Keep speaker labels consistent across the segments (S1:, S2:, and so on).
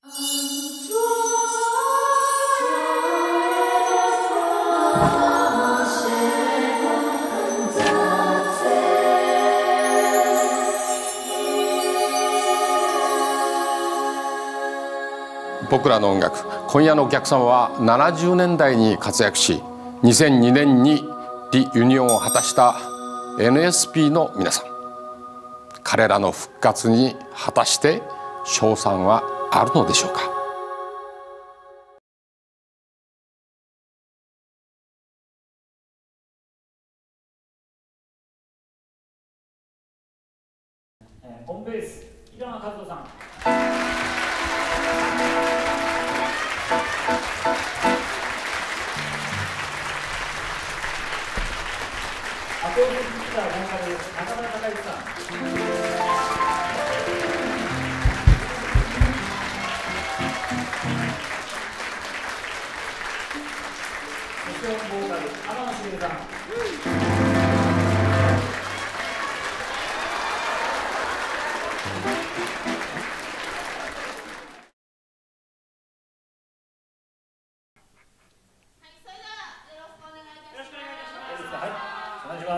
S1: 僕らの音楽、今夜のお客様は70年代に活躍し、2002年にリユニオンを果たした NSP の皆さん。彼らの復活に果たして勝算はあるのでしょうか。
S2: ホームベース、平野和人さん。アコーディオンギターボーカル、中村隆之さん。セッションボーカル、天野茂さん。お願いします。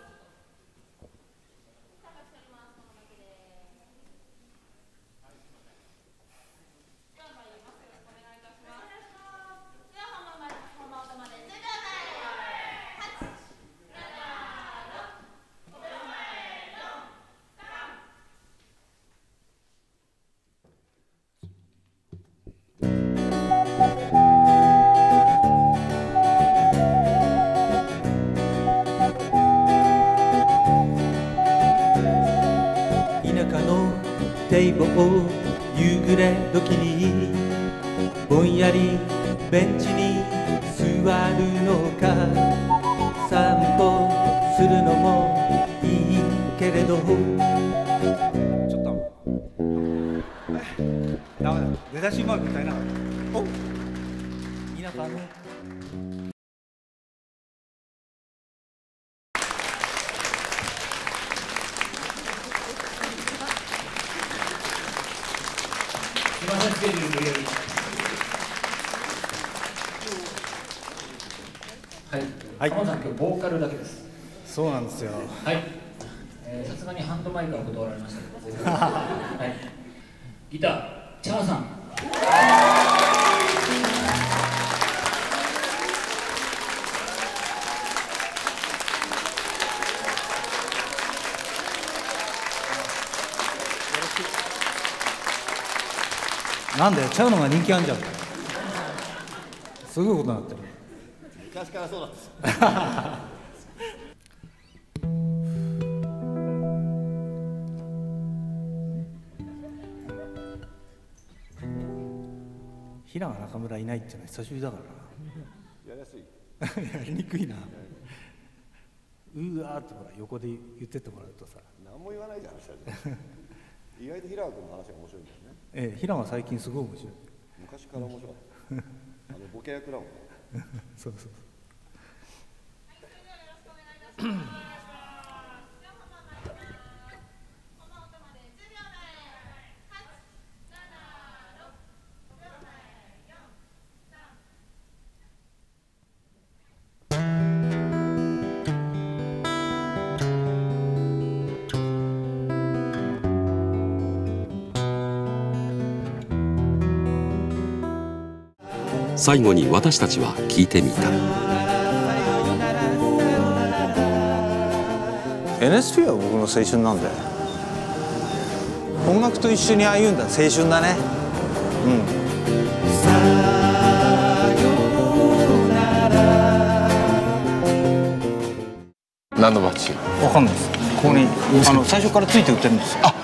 S3: 堤防夕暮れ時にぼんやりベンチに座るのか、散歩するのもいいけれど、ちょっとダメだ、出だしうまく歌えなかった。お田舎の
S2: すみません、スケジュール無理やり。はい。浜田さん、今日ボーカルだけです。
S3: そうなんですよ。
S2: はい。さすがにハンドマイクは断られましたけど。はい。ギター、チャーさん。
S3: なんだよ、ちゃうのが人気あんじゃん。すごいことになってる。
S4: 昔からそうなんです。
S3: 平賀中村いないっていうのは久しぶりだからな。やりやすい。やりにくいな。うわーってほら横で言ってってもらうとさ。
S4: 何も言わないじゃん。意外と平賀君の話が面白いんだよね。
S3: 平賀最近すごい面白い。
S4: 昔から面白い。ボケ役だもんね。
S3: そうそう。
S5: 最後に私たちは聞いてみた。
S6: NSP は僕の青春なんで、音楽と一緒に歩んだ青春だね。
S1: 何のバッジ？
S6: わかんないです。ここに最初からついて売ってるんですよ。